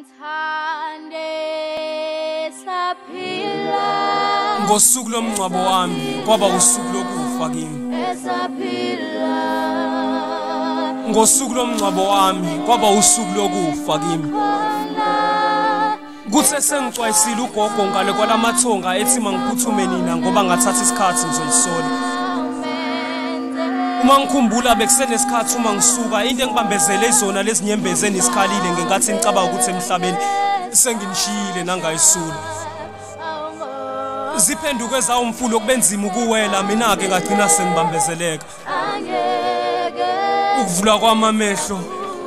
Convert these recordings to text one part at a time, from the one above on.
Ngosuku lomngcwabo wami kwaba usuku lokufa kimi. Ngosuku lomngcwabo wami kwaba usuku lokufa kimi. Kuthe sengicwayisile ugogo ngale kwalamathonga ethi mangiphuthume nina ngoba ngathatha isikhathi ngizoyisola. Uma ngikhumbula bekusenesikhathi uma ngisuka into engibambezele izona lezi nyembezi enesikhalile ngenkathi ngicabanga ukuthi emhlabeni senginishiyile nangayisula. Ziphenduke zawo umfulo kubenzima ukuwela mina ke ngagcina sengibambezeleka. Ukuvula kwamamehlo.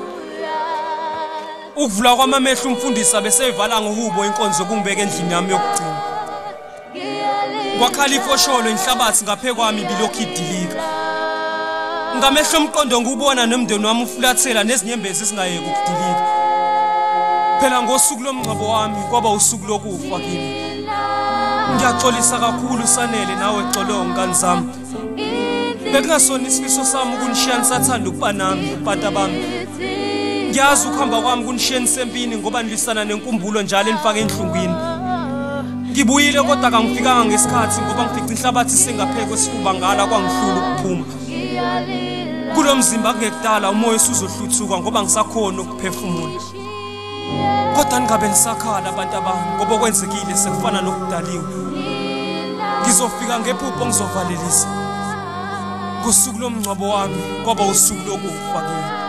Ukuvula kwamamehlo umfundisi bese evala ngohubo inkonzo kungibeka endlini yami yokugcina. Kwakhala ifosholo inhlabathi ngaphe kwami bilokhu idilika. Ngamehlo omqondo ngubona nomndeni wami ufulathela nezinyembezi singayeke ukudilika. Phela ngosuku lomngcwabo wami kwaba usuku lokufa kimi. Ngiyaxolisa kakhulu Sanele nawe Xolongo ngani zami. Bekungasona isifiso sami ukunishiya nisathanda ukuba nami ubata bami. Ngiyazi ukuhamba kwami kunishiya nisempini ngoba nilisana nenkumbulo njalo enifaka enhlungwini. Ngibuyile kodwa kangifikanga ngesikhathi ngoba ngifica inhlabathi sengapheke kwesifuba ngala kwangihlula ukuphuma. Kulo mzimba kungekudala umoya usuzohluthuka ngoba ngisakhona ukuphefumula. Kodwa ningabe nisakhala abantu abami ngoba kwenzekile sekufana nokudaliwe. Ngizofika ngephupho ngizovalelisa. Ngosuku lomngcwabo wami kwaba usuku lokufa kimi.